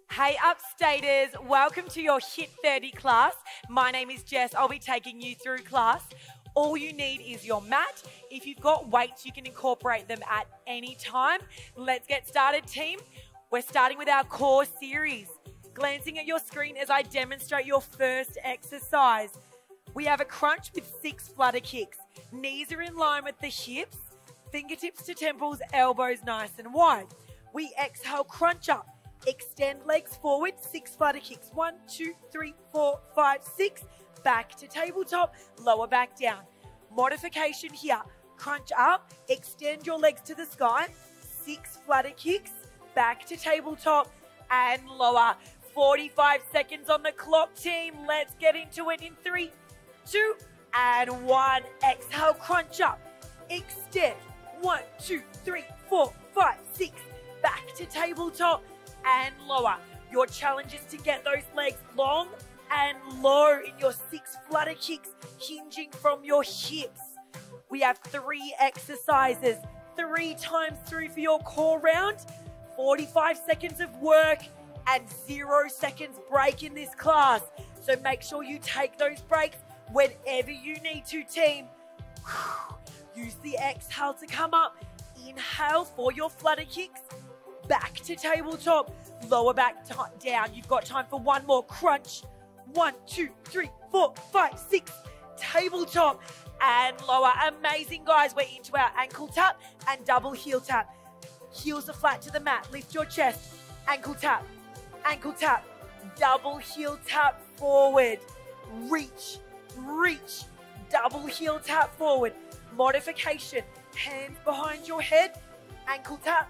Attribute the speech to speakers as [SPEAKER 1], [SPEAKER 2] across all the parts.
[SPEAKER 1] Hey Upstaters, welcome to your Hit 30 class. My name is Jess, I'll be taking you through class. All you need is your mat. If you've got weights, you can incorporate them at any time. Let's get started, team. We're starting with our core series. Glancing at your screen as I demonstrate your first exercise. We have a crunch with 6 flutter kicks. Knees are in line with the hips, fingertips to temples, elbows nice and wide. We exhale, crunch up. Extend legs forward, 6 flutter kicks. 1, 2, 3, 4, 5, 6. Back to tabletop, lower back down. Modification here. Crunch up, extend your legs to the sky. 6 flutter kicks, back to tabletop and lower. 45 seconds on the clock, team. Let's get into it in 3, 2, and 1. Exhale, crunch up. Extend. 1, 2, 3, 4, 5, 6. Back to tabletop and lower. Your challenge is to get those legs long and low in your 6 flutter kicks, hinging from your hips. We have 3 exercises, 3 times through for your core round, 45 seconds of work and 0 seconds break in this class. So make sure you take those breaks whenever you need to, team. Use the exhale to come up. Inhale for your flutter kicks. Back to tabletop, lower back down. You've got time for one more crunch. 1, 2, 3, 4, 5, 6. Tabletop and lower. Amazing, guys. We're into our ankle tap and double heel tap. Heels are flat to the mat. Lift your chest. Ankle tap, double heel tap forward. Reach, reach, double heel tap forward. Modification, hands behind your head. Ankle tap,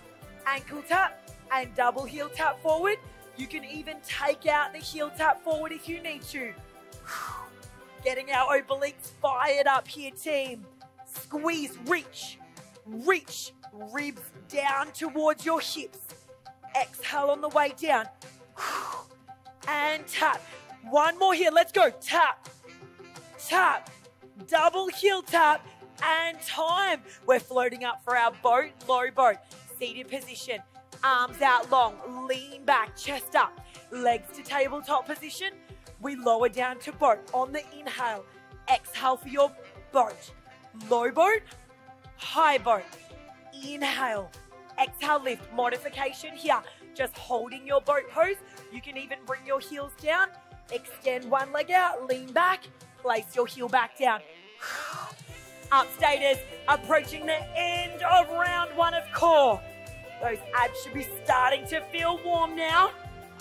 [SPEAKER 1] and double heel tap forward. You can even take out the heel tap forward if you need to. Getting our obliques fired up here, team. Squeeze, reach, reach, ribs down towards your hips. Exhale on the way down. And tap. One more here, let's go. Tap, tap, double heel tap, and time. We're floating up for our boat, low boat. Seated position, arms out long, lean back, chest up, legs to tabletop position. We lower down to boat on the inhale. Exhale for your boat. Low boat, high boat. Inhale, exhale, lift. Modification here, just holding your boat pose. You can even bring your heels down. Extend one leg out, lean back, place your heel back down. Upstaters, approaching the end of round 1 of core. Those abs should be starting to feel warm now.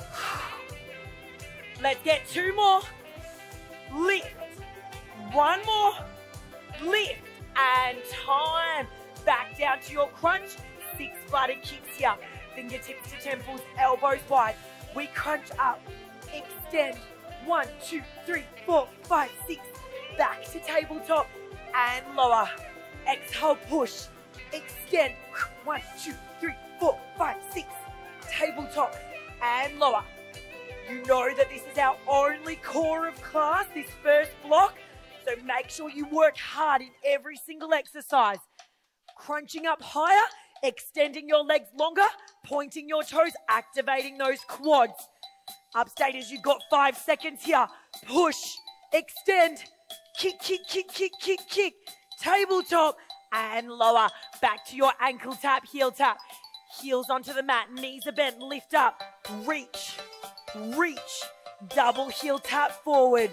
[SPEAKER 1] Let's get 2 more. Lift. 1 more. Lift. And time. Back down to your crunch. 6 flutter kicks here. Fingertips to temples, elbows wide. We crunch up. Extend. 1, 2, 3, 4, 5, 6. Back to tabletop and lower. Exhale, push. Extend. 1, 2, 3, 4, 5, 6. Tabletop and lower. You know that this is our only core of class, this first block. So make sure you work hard in every single exercise. Crunching up higher, extending your legs longer, pointing your toes, activating those quads. Upstaters, you've got 5 seconds here. Push, extend, kick, kick, kick, kick, kick, kick. Tabletop and lower. Back to your ankle tap, heel tap. Heels onto the mat, knees are bent, lift up. Reach, reach, double heel tap forward.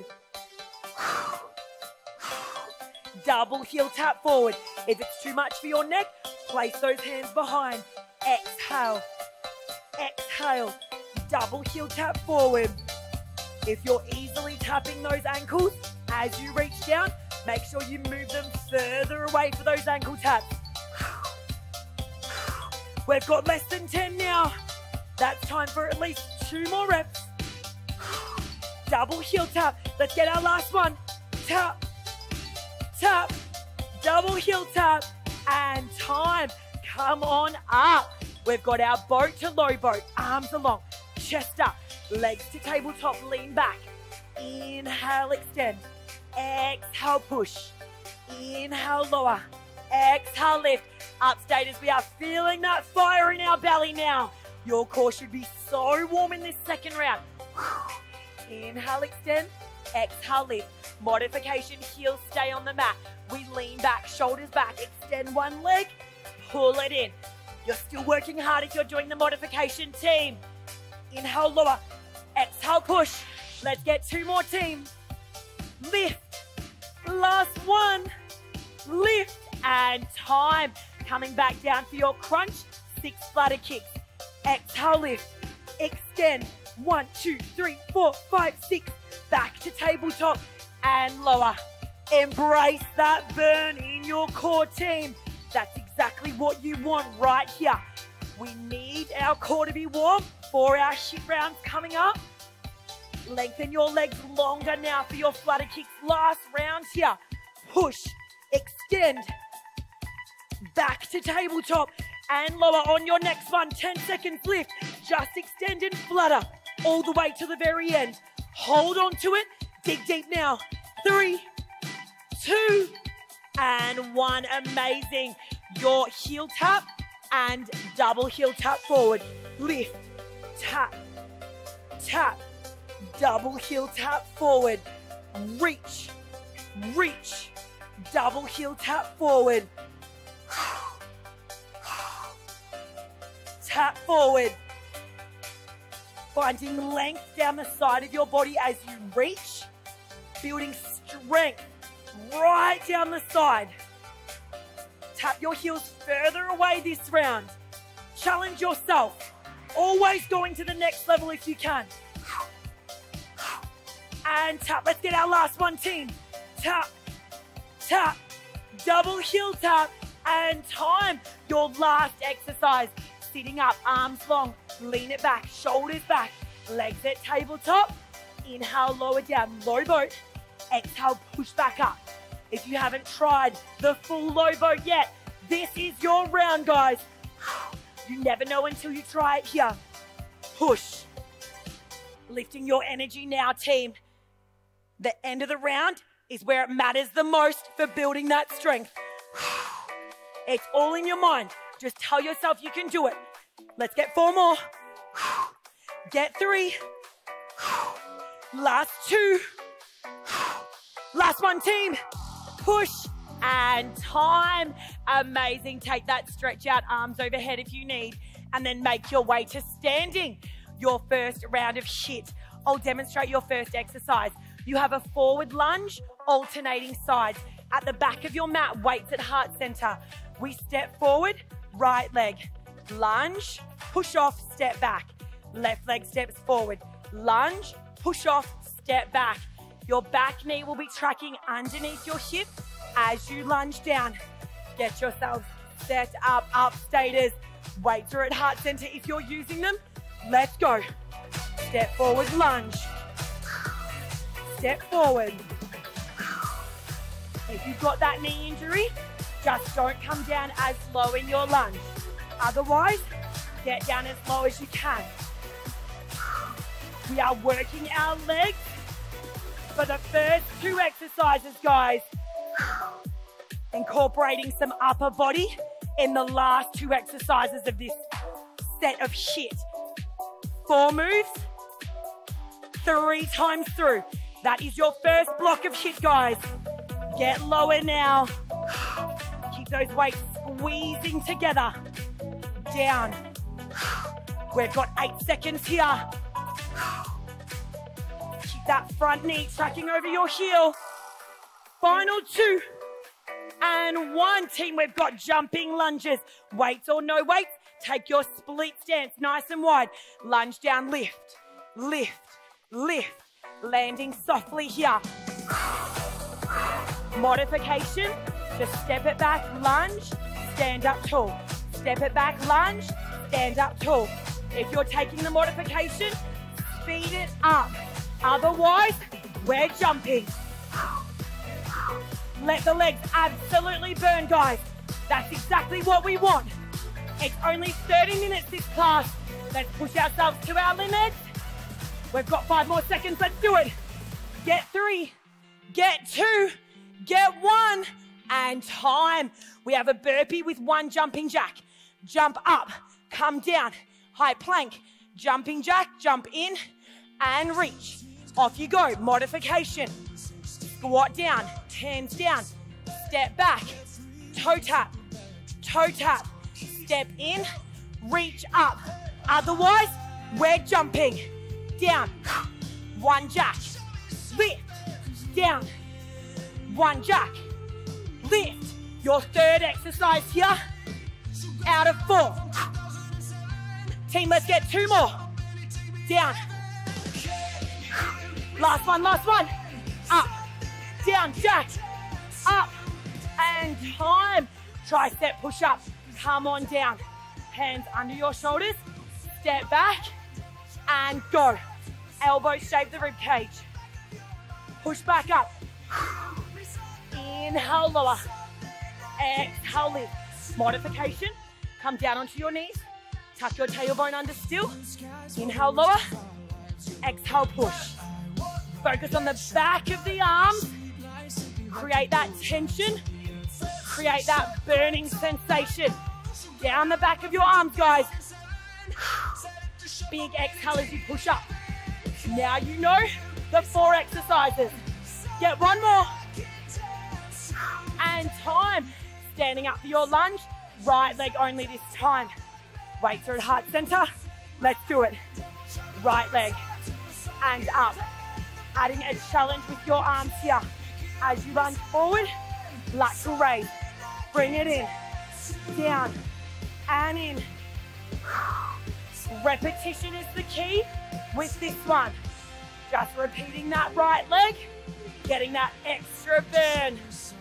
[SPEAKER 1] Double heel tap forward. If it's too much for your neck, place those hands behind. Exhale, exhale, double heel tap forward. If you're easily tapping those ankles as you reach down, make sure you move them further away for those ankle taps. We've got less than 10 now. That's time for at least 2 more reps. Double heel tap. Let's get our last one. Tap, tap, double heel tap, and time. Come on up. We've got our boat to low boat. Arms along, chest up, legs to tabletop, lean back. Inhale, extend. Exhale, push. Inhale, lower. Exhale, lift. Upstaters, we are feeling that fire in our belly now. Your core should be so warm in this second round. Inhale, extend. Exhale, lift. Modification, heels stay on the mat. We lean back, shoulders back. Extend one leg, pull it in. You're still working hard if you're doing the modification, team. Inhale, lower. Exhale, push. Let's get 2 more, team. Lift. Last one. Lift and time. Coming back down for your crunch. 6 flutter kicks. Exhale, lift. Extend. 1, 2, 3, 4, 5, 6. Back to tabletop and lower. Embrace that burn in your core, team. That's exactly what you want right here. We need our core to be warm for our hip rounds coming up. Lengthen your legs longer now for your flutter kicks. Last round here. Push, extend, back to tabletop and lower on your next one. 10 seconds lift. Just extend and flutter all the way to the very end. Hold on to it. Dig deep now. 3, 2, and 1. Amazing. Your heel tap and double heel tap forward. Lift, tap, tap, double heel tap forward. Reach, reach, double heel tap forward. Tap forward. Finding length down the side of your body as you reach. Building strength right down the side. Tap your heels further away this round. Challenge yourself. Always going to the next level if you can. And tap. Let's get our last one, team. Tap, tap, double heel tap, and time. Your last exercise. Sitting up, arms long. Lean it back, shoulders back. Legs at tabletop. Inhale, lower down, low boat. Exhale, push back up. If you haven't tried the full low boat yet, this is your round, guys. You never know until you try it here. Push. Lifting your energy now, team. The end of the round is where it matters the most for building that strength. It's all in your mind. Just tell yourself you can do it. Let's get 4 more. Get 3. Last 2. Last one, team. Push and time. Amazing. Take that stretch out, arms overhead if you need, and then make your way to standing. Your first round of HIIT. I'll demonstrate your first exercise. You have a forward lunge, alternating sides. At the back of your mat, weights at heart center. We step forward, right leg. Lunge, push off, step back. Left leg steps forward. Lunge, push off, step back. Your back knee will be tracking underneath your hip as you lunge down. Get yourselves set up, up stators. Weights are at heart center if you're using them. Let's go. Step forward, lunge. Step forward. If you've got that knee injury, just don't come down as low in your lunge. Otherwise, get down as low as you can. We are working our legs for the first 2 exercises, guys. Incorporating some upper body in the last 2 exercises of this set of HIIT. 4 moves, 3 times through. That is your first block of HIIT, guys. Get lower now. Keep those weights squeezing together. Down. We've got 8 seconds here. Keep that front knee tracking over your heel. Final 2 and 1. Team, we've got jumping lunges. Weights or no weights, take your split stance nice and wide. Lunge down, lift, lift, lift. Landing softly here. Modification, just step it back, lunge, stand up tall. Step it back, lunge, stand up tall. If you're taking the modification, speed it up. Otherwise, we're jumping. Let the legs absolutely burn, guys. That's exactly what we want. It's only 30 minutes this class. Let's push ourselves to our limits. We've got 5 more seconds. Let's do it. Get 3, get 2, get 1, and time. We have a burpee with 1 jumping jack. Jump up, come down, High plank, jumping jack, jump in and reach. Off you go, modification. Squat down, hands down, step back, toe tap, step in, reach up. Otherwise, we're jumping down, one jack, lift, down, one jack, lift. Your third exercise here, out of 4. Team, let's get 2 more. Down. Last one. Up, down, jack, up, and time. Tricep push up, come on down. Hands under your shoulders, step back, and go. Elbows shave the rib cage. Push back up. Inhale, lower. Exhale, lift. Modification, come down onto your knees. Tuck your tailbone under still. Inhale, lower. Exhale, push. Focus on the back of the arms. Create that tension. Create that burning sensation. Down the back of your arms, guys. Big exhale as you push up. Now you know the 4 exercises. Get 1 more. And time. Standing up for your lunge. Right leg only this time. Weights are at heart center. Let's do it. Right leg and up. Adding a challenge with your arms here. As you lunge forward, lateral raise. Bring it in. Down and in. Repetition is the key with this one. Just repeating that right leg, getting that extra burn.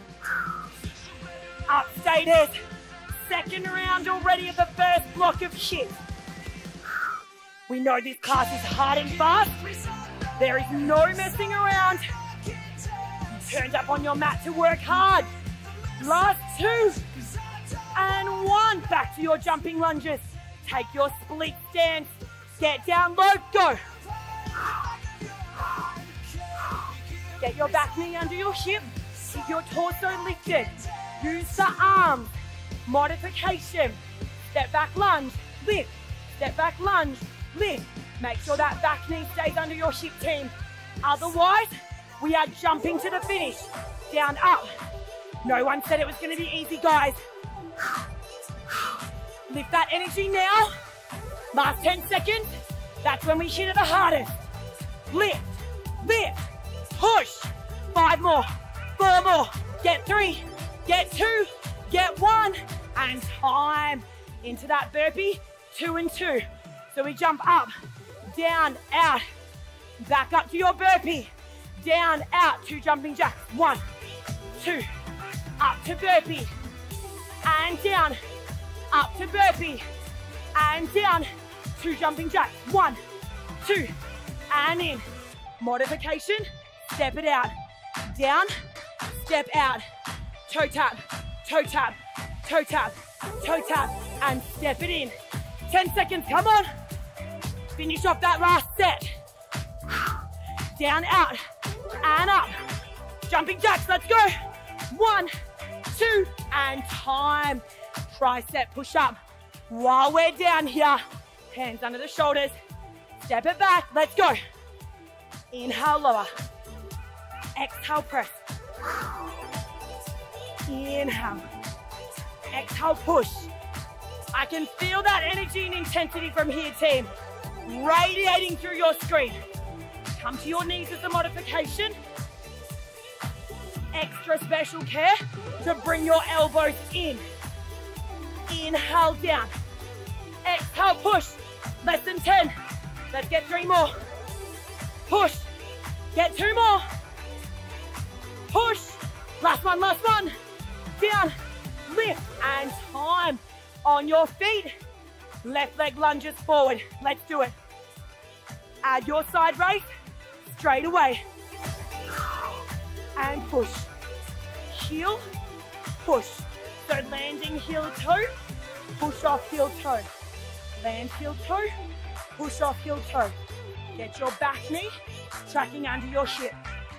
[SPEAKER 1] Up status. Second round already of the first block of HIIT. We know this class is hard and fast. There is no messing around. You turned up on your mat to work hard. Last 2 and 1. Back to your jumping lunges. Take your split stance. Get down low, go. Get your back knee under your hip. Keep your torso lifted. Use the arms. Modification. Step back lunge, lift. Step back lunge, lift. Make sure that back knee stays under your hip, team. Otherwise, we are jumping to the finish. Down, up. No one said it was going to be easy, guys. Lift that energy now. Last 10 seconds. That's when we hit it the hardest. Lift, lift, push. 5 more, 4 more. Get 3, get 2, get 1, and time. Into that burpee, 2 and 2. So we jump up, down, out. Back up to your burpee. Down, out, 2 jumping jacks. 1, 2, up to burpee. And down, up to burpee. And down, 2 jumping jacks. 1, 2, and in. Modification, step it out. Down, step out. Toe tap, toe tap, toe tap, toe tap, and step it in. 10 seconds, come on. Finish off that last set. Down, out, and up. Jumping jacks, let's go. 1, 2, and time. Tricep push up. While we're down here, hands under the shoulders. Step it back, let's go. Inhale, lower. Exhale, press. Inhale. Exhale, push. I can feel that energy and intensity from here, team. Radiating through your screen. Come to your knees as a modification. Extra special care to bring your elbows in. Inhale, down. Exhale, push. Less than 10. Let's get 3 more. Push. Get 2 more. Push. Last one, last one. Down, lift, and time. On your feet. Left leg lunges forward. Let's do it. Add your side raise. Straight away. And push. Heel, push. So landing heel toe, push off heel toe. Land heel toe, push off heel toe. Get your back knee tracking under your hip.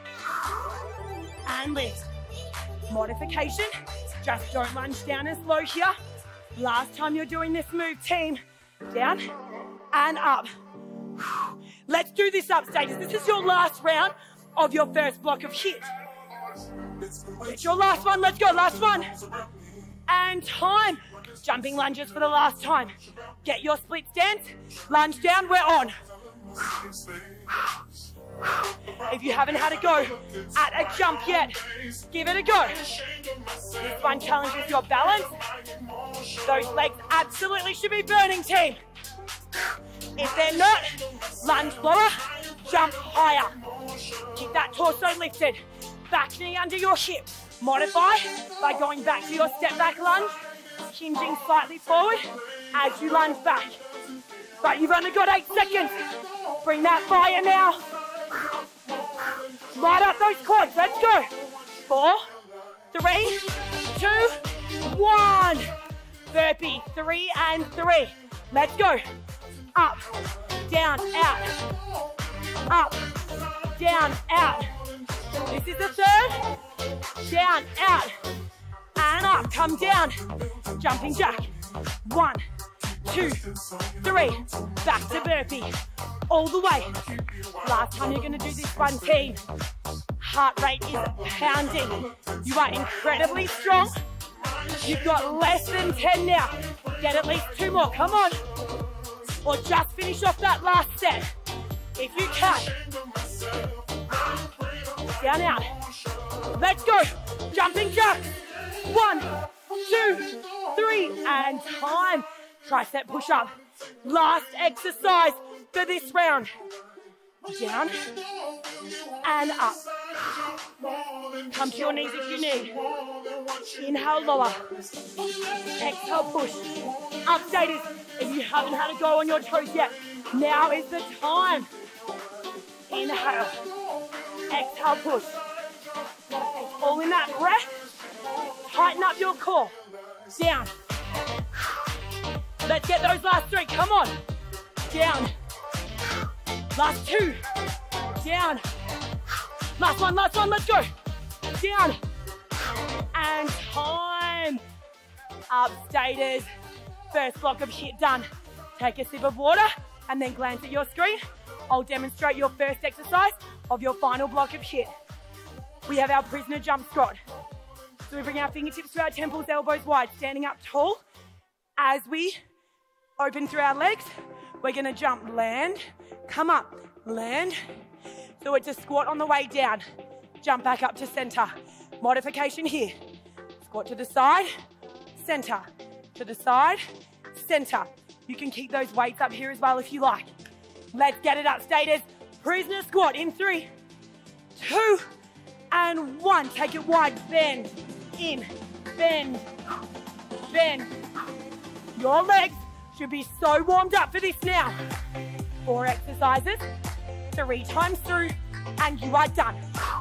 [SPEAKER 1] And lift. Modification, just don't lunge down as low here. Last time you're doing this move, team. Down, and up. Let's do this up, stages. This is your last round of your first block of HIIT. It's your last one. Let's go. Last one. And time. Jumping lunges for the last time. Get your split stance. Lunge down. We're on. If you haven't had a go at a jump yet, give it a go. This one challenges your balance. Those legs absolutely should be burning, team. If they're not, lunge lower, jump higher. Keep that torso lifted. Back knee under your hip. Modify by going back to your step back lunge, hinging slightly forward as you lunge back. But you've only got 8 seconds. Bring that fire now. Light up those quads. Let's go. 4, 3, 2, 1. Burpee. 3 and 3. Let's go. Up, down, out. Up, down, out. This is the third. Down, out, and up. Come down. Jumping jack. 1, 2, 3. Back to burpee. All the way. Last time you're going to do this one, team. Heart rate is pounding. You are incredibly strong. You've got less than 10 now. Get at least 2 more. Come on. Or just finish off that last set. If you can. Down, out. Let's go. Jumping jacks. 1, 2, 3, and time. Tricep push-up. Last exercise for this round. Down and up. Come to your knees if you need. Inhale, lower. Exhale, push. Up, stages. If you haven't had a go on your toes yet, now is the time. Inhale. Exhale, push. All in that breath. Tighten up your core. Down. Let's get those last 3. Come on. Down. Last 2. Down. Last one. Let's go. Down. And time. Up, staters. First block of HIIT done. Take a sip of water and then glance at your screen. I'll demonstrate your first exercise of your final block of HIIT. We have our prisoner jump squat. So we bring our fingertips to our temples, elbows wide, standing up tall. As we open through our legs, we're gonna jump, land, come up, land. So it's a squat on the way down. Jump back up to center. Modification here. Squat to the side, center. To the side, center. You can keep those weights up here as well if you like. Let's get it up, staters. Prisoner squat in 3, 2, and 1. Take it wide, bend, in, bend, bend. Your legs should be so warmed up for this now. 4 exercises, 3 times through, and you are done.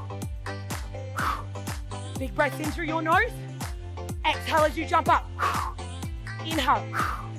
[SPEAKER 1] Big breaths in through your nose. Exhale as you jump up. Inhale.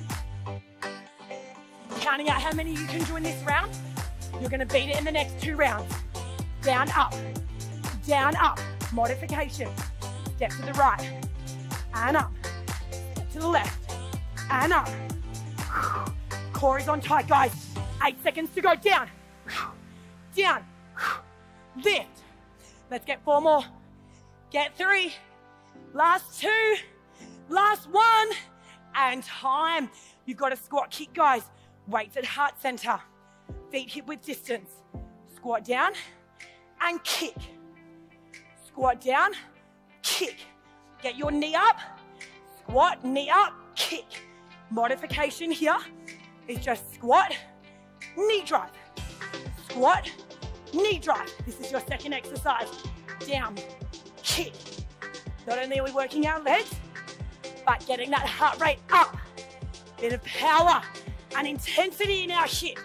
[SPEAKER 1] Counting out how many you can do in this round. You're going to beat it in the next 2 rounds. Down, up. Down, up. Modification. Step to the right. And up. Step to the left. And up. Core is on tight, guys. 8 seconds to go. Down. Down. Lift. Let's get 4 more. Get 3. Last 2. Last 1. And time. You've got a squat kick, guys. Weights at heart center. Feet hip width distance. Squat down and kick. Squat down, kick. Get your knee up. Squat, knee up, kick. Modification here is just squat, knee drive. Squat, knee drive. This is your second exercise. Down, kick. Not only are we working our legs, but getting that heart rate up. Bit of power and intensity in our hip.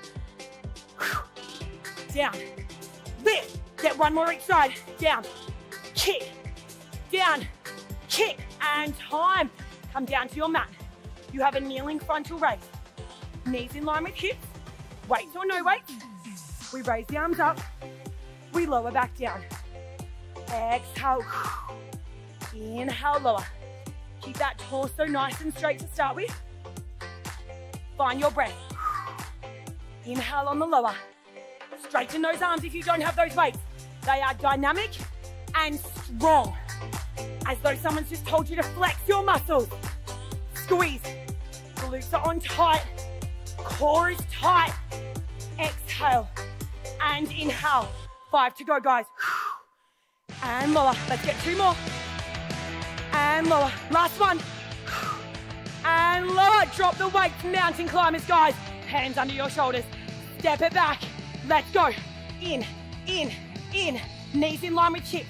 [SPEAKER 1] Down, lift. Get 1 more each side. Down, kick, down, kick, and time. Come down to your mat. You have a kneeling frontal raise. Knees in line with hips. Weights or no weights. We raise the arms up. We lower back down. Exhale. Inhale, lower. Keep that torso nice and straight to start with. Find your breath. Inhale on the lower. Straighten those arms if you don't have those weights. They are dynamic and strong. As though someone's just told you to flex your muscles. Squeeze. Glutes are on tight. Core is tight. Exhale and inhale. 5 to go, guys. And lower. Let's get 2 more. And lower. Last one. And lower. Drop the weights. Mountain climbers, guys. Hands under your shoulders. Step it back. Let's go. In, in, in. Knees in line with hips.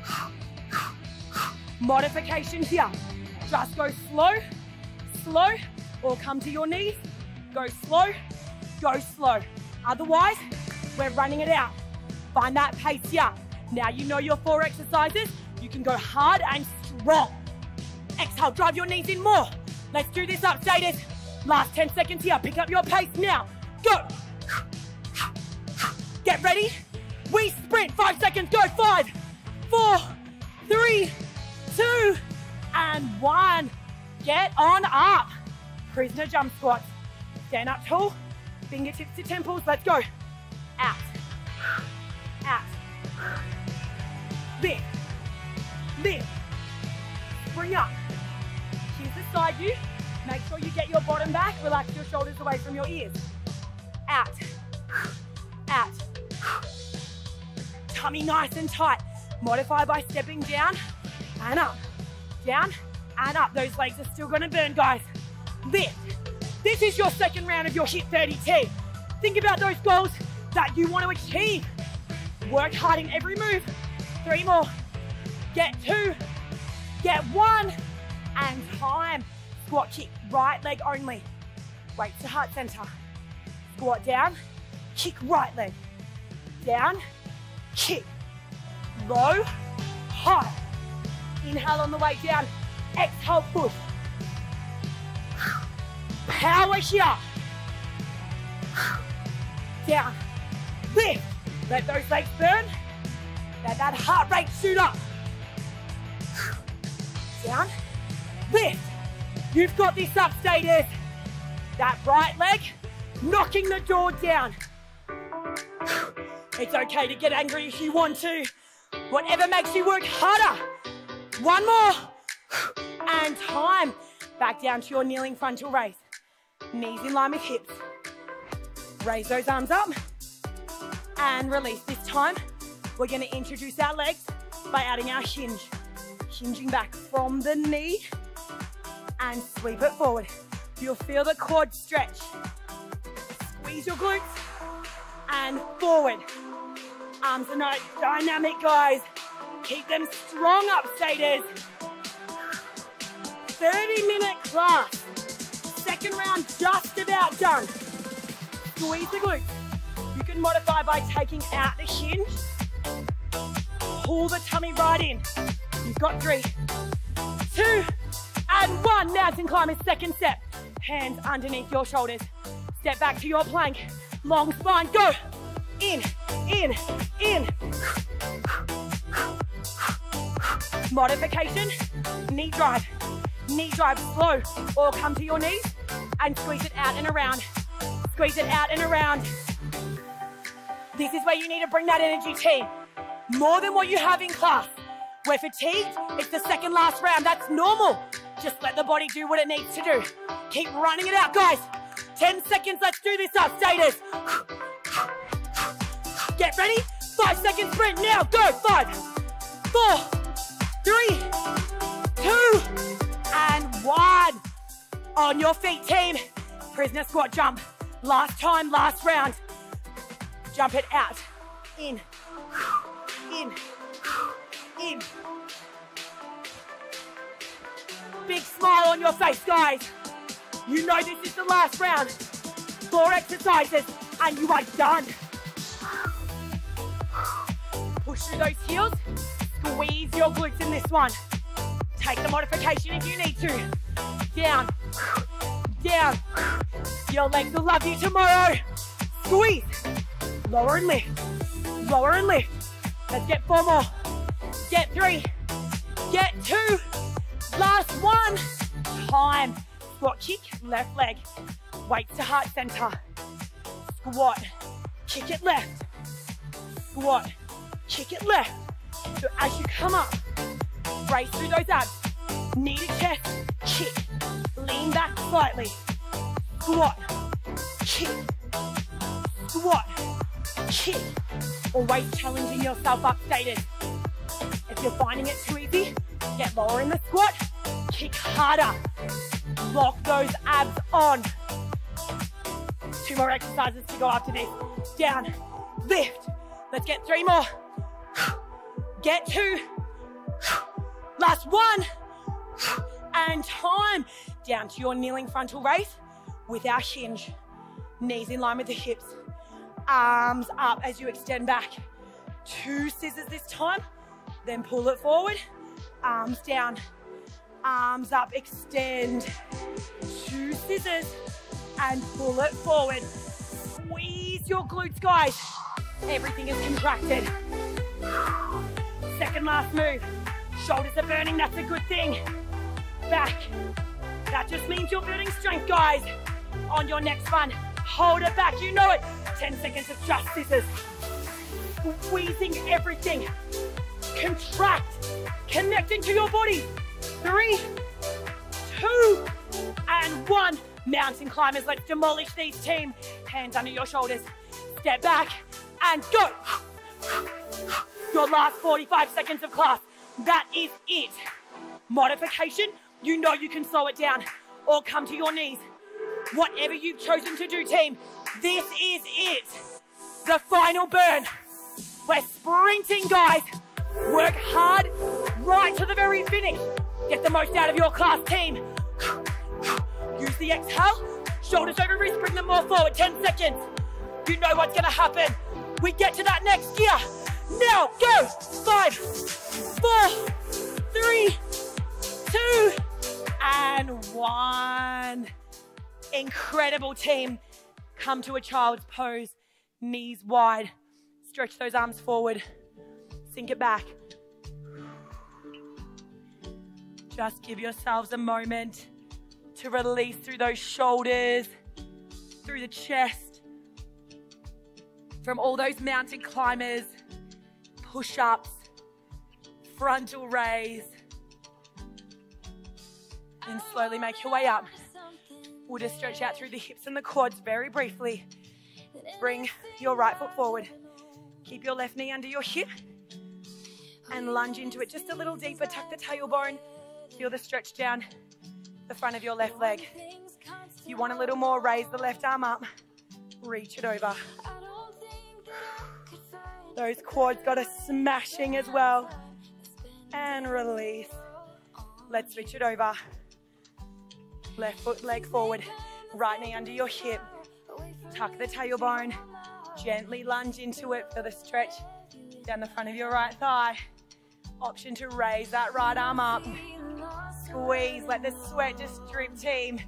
[SPEAKER 1] Modifications here. Just go slow, slow, or come to your knees. Go slow, go slow. Otherwise, we're running it out. Find that pace here. Now you know your 4 exercises. You can go hard and strong. Exhale, drive your knees in more. Let's do this up, skaters. Last 10 seconds here. Pick up your pace now. Go. Get ready. We sprint. 5 seconds. Go. 5, 4, 3, 2, and 1. Get on up. Prisoner jump squats. Stand up tall. Fingertips to temples. Let's go. Out. Out. Lift. Lift. Bring up. Here's the side view. Make sure you get your bottom back. Relax your shoulders away from your ears. Out. Out. Tummy nice and tight. Modify by stepping down and up. Down and up. Those legs are still gonna burn, guys. Lift. This is your second round of your HIIT 30T. Think about those goals that you want to achieve. Work hard in every move. 3 more. Get 2. Get 1. And time. Squat kick, right leg only. Weights to heart center. Squat down, kick right leg. Down, kick. Low, high. Inhale on the way down. Exhale, push. Power here. Down, lift. Let those legs burn. Let that heart rate shoot up. Down, lift. You've got this up, skaters. That right leg, knocking the door down. It's okay to get angry if you want to. Whatever makes you work harder. 1 more. And time. Back down to your kneeling frontal raise. Knees in line with hips. Raise those arms up. And release. This time, we're going to introduce our legs by adding our hinge. Hinging back from the knee. And sweep it forward. You'll feel the quad stretch. Squeeze your glutes and forward. Arms are nice, dynamic, guys. Keep them strong up, skaters. 30-minute class. Second round just about done. Squeeze the glutes. You can modify by taking out the hinge. Pull the tummy right in. You've got 3, 2, and 1. Mountain climbers, second step. Hands underneath your shoulders. Step back to your plank. Long spine, go. In, in, in. Modification, knee drive. Knee drive slow, or come to your knees and squeeze it out and around. Squeeze it out and around. This is where you need to bring that energy, team. More than what you have in class. We're fatigued, it's the second last round, that's normal. Just let the body do what it needs to do. Keep running it out, guys. 10 seconds, let's do this up, skaters. Get ready, 5 second sprint now, go. 5, 4, 3, 2, and 1. On your feet, team. Prisoner squat jump. Last time, last round. Jump it out. In, in, in. Big smile on your face, guys. You know this is the last round. 4 exercises, and you are done. Push through those heels. Squeeze your glutes in this one. Take the modification if you need to. Down, down. Your legs will love you tomorrow. Squeeze. Lower and lift. Lower and lift. Let's get 4 more. Get 3. Get 2. Last 1. Time. Squat kick, left leg. Weights to heart center. squat, kick it left, squat, kick it left. So as you come up, brace through those abs, knee to chest, kick, lean back slightly, squat, kick, squat, kick. Always challenging yourself up, staters. If you're finding it too easy, get lower in the squat, kick harder, lock those abs on. 2 more exercises to go after this. Down, lift. Let's get 3 more. Get 2. Last 1. And time. Down to your kneeling frontal raise with our hinge. Knees in line with the hips. Arms up as you extend back. 2 scissors this time. Then pull it forward. Arms down. Arms up, extend. 2 scissors and pull it forward. Squeeze your glutes, guys. Everything is contracted. Second last move. Shoulders are burning, that's a good thing. Back. That just means you're building strength, guys. On your next one, hold it back, you know it. 10 seconds of just scissors. Squeezing everything. Contract. Connecting to your body. 3, 2, and 1. Mountain climbers, let's demolish these, team. Hands under your shoulders. Step back and go. Your last 45 seconds of class. That is it. Modification, you know you can slow it down or come to your knees. Whatever you've chosen to do, team, this is it. The final burn. We're sprinting, guys. Work hard right to the very finish. Get the most out of your class, team. Use the exhale. Shoulders over wrists, bring them more forward. 10 seconds. You know what's gonna happen. We get to that next gear. Now, go. 5, 4, 3, 2, and 1. Incredible, team. Come to a child's pose. Knees wide. Stretch those arms forward. Sink it back. Just give yourselves a moment to release through those shoulders, through the chest, from all those mountain climbers, push-ups, frontal raise, and slowly make your way up. We'll just stretch out through the hips and the quads very briefly. Bring your right foot forward. Keep your left knee under your hip and lunge into it just a little deeper. Tuck the tailbone. Feel the stretch down the front of your left leg. If you want a little more, raise the left arm up. Reach it over. Those quads got a smashing as well. And release. Let's switch it over. Left foot, leg forward. Right knee under your hip. Tuck the tailbone. Gently lunge into it for the stretch down the front of your right thigh. Option to raise that right arm up. Squeeze, let the sweat just drip, team.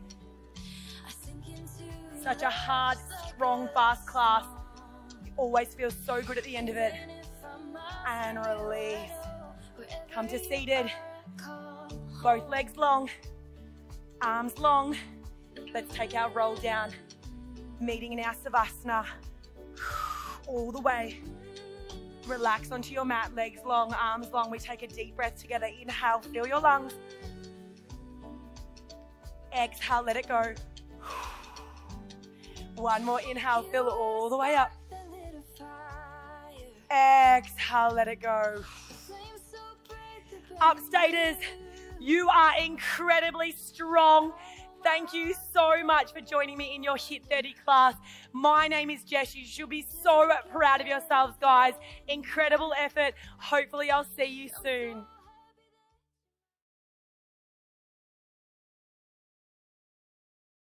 [SPEAKER 1] Such a hard, strong, fast class. You always feel so good at the end of it. And release. Come to seated. Both legs long, arms long. Let's take our roll down, meeting in our Savasana. All the way. Relax onto your mat, legs long, arms long. We take a deep breath together. Inhale, fill your lungs. Exhale, let it go. One more inhale, fill it all the way up. Exhale, let it go. Upstaters, you are incredibly strong. Thank you so much for joining me in your Hit 30 class. My name is Jess. You should be so proud of yourselves, guys. Incredible effort. Hopefully, I'll see you soon.